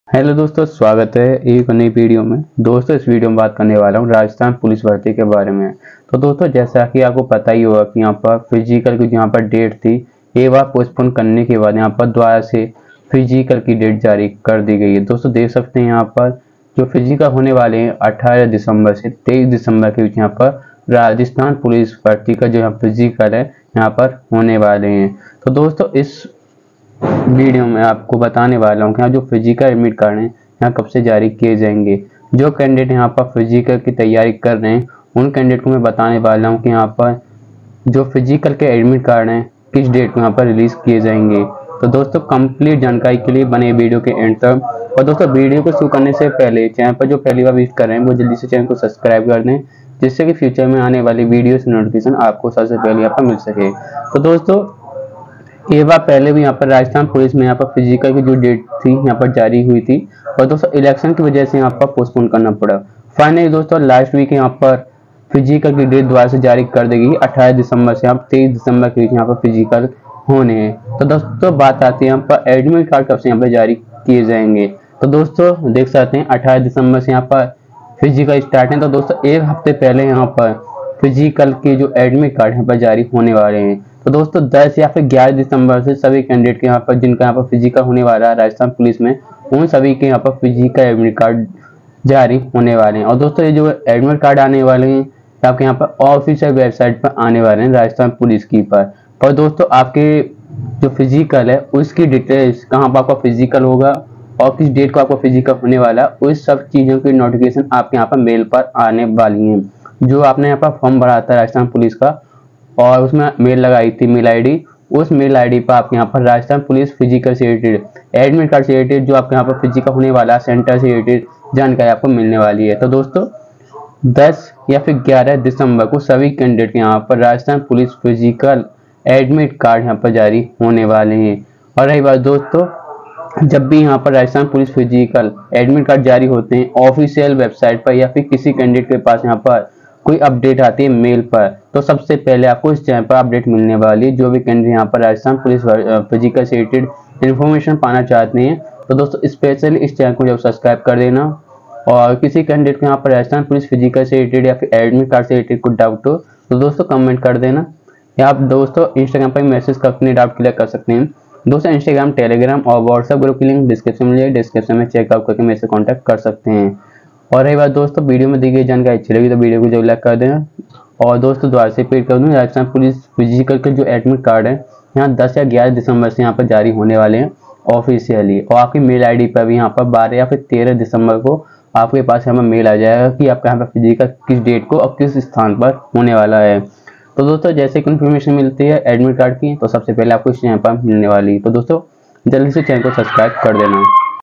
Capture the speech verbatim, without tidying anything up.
Hello दोस्तों, स्वागत है एक नई वीडियो में। दोस्तों इस वीडियो में बात करने वाला हूँ राजस्थान पुलिस भर्ती के बारे में। तो दोस्तों जैसा कि आपको पता ही होगा कि यहाँ पर फिजिकल की यहाँ पर डेट थी, एक बार पोस्टपोन करने के बाद यहाँ पर दोबारा से फिजिकल की डेट जारी कर दी गई है। दोस्तों देख सकते हैं यहाँ पर जो फिजिकल होने वाले हैं अठारह दिसंबर से तेईस दिसंबर के बीच यहाँ पर राजस्थान पुलिस भर्ती का जो यहाँ फिजिकल है यहाँ पर होने वाले हैं। तो दोस्तों इस वीडियो में आपको बताने वाला हूँ कि यहाँ जो फिजिकल एडमिट कार्ड हैं यहाँ कब से जारी किए जाएंगे। जो कैंडिडेट यहाँ पर फिजिकल की तैयारी कर रहे हैं उन कैंडिडेट को मैं बताने वाला हूँ कि यहाँ पर जो फिजिकल के एडमिट कार्ड हैं किस डेट को यहाँ पर रिलीज किए जाएंगे। तो दोस्तों कंप्लीट जानकारी के लिए बने वीडियो के एंड तक। और दोस्तों वीडियो को शुरू करने से पहले चैनल पर जो पहली बार विजिट कर रहे हैं वो जल्दी से चैनल को सब्सक्राइब कर दें, जिससे कि फ्यूचर में आने वाली वीडियो से नोटिफिकेशन आपको सबसे पहले यहाँ पर मिल सके। तो दोस्तों एक बार पहले भी यहाँ पर राजस्थान पुलिस में यहाँ पर फिजिकल की जो डेट थी यहाँ पर जारी हुई थी, और दोस्तों इलेक्शन की वजह से यहाँ पर पोस्टपोन करना पड़ा। फाइनली दोस्तों लास्ट वीक यहाँ पर फिजिकल की डेट दोबारा से जारी कर दी गई अठारह दिसंबर से यहाँ तेईस दिसंबर के बीच यहाँ पर फिजिकल होने हैं। तो दोस्तों बात आती है यहाँ पर एडमिट कार्ड कब से यहाँ पर जारी किए जाएंगे। तो दोस्तों देख सकते हैं अठारह दिसंबर से यहाँ पर फिजिकल स्टार्ट है। तो दोस्तों एक हफ्ते पहले यहाँ पर फिजिकल के जो एडमिट कार्ड यहाँ पर जारी होने वाले हैं। तो दोस्तों दस या फिर ग्यारह दिसंबर से सभी कैंडिडेट के यहाँ पर जिनका यहाँ पर फिजिकल होने वाला है राजस्थान पुलिस में, उन सभी के यहाँ पर फिजिकल एडमिट कार्ड जारी होने वाले हैं। और दोस्तों ये जो एडमिट कार्ड आने वाले हैं आपके यहाँ पर ऑफिशियल वेबसाइट पर आने वाले हैं राजस्थान पुलिस की पर। और दोस्तों आपके जो फिजिकल है उसकी डिटेल्स, कहाँ पर आपका फिजिकल होगा और किस डेट को आपका फिजिकल होने वाला है, उस सब चीज़ों की नोटिफिकेशन आपके यहाँ पर मेल पर आने वाली हैं। जो आपने यहाँ पर फॉर्म भरा था राजस्थान पुलिस का और उसमें मेल लगाई थी मेल आईडी, उस मेल आईडी पर आप यहाँ पर राजस्थान पुलिस फिजिकल से रिलेटेड एडमिट कार्ड से रिलेटेड जो आपके यहाँ पर फिजिकल होने वाला सेंटर से रिलेटेड जानकारी आपको मिलने वाली है। तो दोस्तों दस या फिर ग्यारह दिसंबर को सभी कैंडिडेट के यहाँ पर Rajasthan police physical admit card यहाँ पर जारी होने वाले हैं। और रही बात दोस्तों, जब भी यहाँ पर Rajasthan police physical admit card जारी होते हैं ऑफिशियल वेबसाइट पर या फिर किसी कैंडिडेट के पास यहाँ पर कोई अपडेट आती है मेल पर, तो सबसे पहले आपको इस चैनल पर अपडेट मिलने वाली है। जो भी कैंडिडेट यहाँ पर राजस्थान पुलिस फिजिकल से रिलेटेड इन्फॉर्मेशन पाना चाहते हैं तो दोस्तों स्पेशली इस चैनल को जब सब्सक्राइब कर देना। और किसी कैंडिडेट को यहाँ पर राजस्थान पुलिस फिजिकल से रिलेटेड या फिर एडमिट कार्ड से रिलेटेड कोई डाउट हो तो दोस्तों कमेंट कर देना, या आप दोस्तों इंस्टाग्राम पर मैसेज कर अपने डाउट क्लियर कर सकते हैं। दोस्तों इंस्टाग्राम, टेलीग्राम और व्हाट्सएप ग्रुप की लिंक डिस्क्रिप्शन में है, डिस्क्रिप्शन में चेकआउट करके मेरे से कॉन्टैक्ट कर सकते हैं। और रही बात दोस्तों वीडियो में दी गई जानकारी अच्छी लगी तो वीडियो को जरूर लाइक कर देना। और दोस्तों दोबारा से रिपीट कर दूँ, राजस्थान पुलिस फिजिकल के जो एडमिट कार्ड है यहाँ दस या ग्यारह दिसंबर से यहाँ पर जारी होने वाले हैं ऑफिशियली। और आपकी मेल आईडी पर भी यहाँ पर बारह या फिर तेरह दिसंबर को आपके पास यहाँ पर मेल आ जाएगा कि आपका यहाँ पर फिजिकल किस डेट को और किस स्थान पर होने वाला है। तो दोस्तों जैसे कि इन्फॉर्मेशन मिलती है एडमिट कार्ड की तो सबसे पहले आपको इस चैनल पर मिलने वाली है। तो दोस्तों जल्दी से चैनल को सब्सक्राइब कर देना।